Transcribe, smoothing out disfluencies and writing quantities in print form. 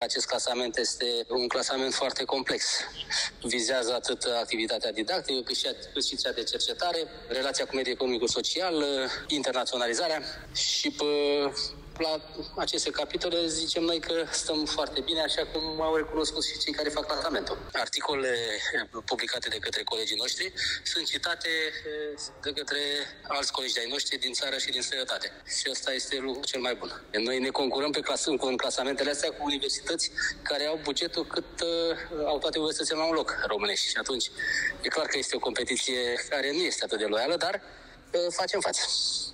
Acest clasament este un clasament foarte complex. Vizează atât activitatea didactică, cât și cea de cercetare, relația cu mediul economico-social, internaționalizarea și la aceste capitole zicem noi că stăm foarte bine, așa cum au recunoscut și cei care fac clasamentul. Articolele publicate de către colegii noștri sunt citate de către alți colegi de-ai noștri din țară și din străinătate. Și ăsta este lucrul cel mai bun. Noi ne concurăm în clasamentele astea cu universități care au bugetul cât au toate universitățile la un loc românești. Și atunci e clar că este o competiție care nu este atât de loială, dar facem față.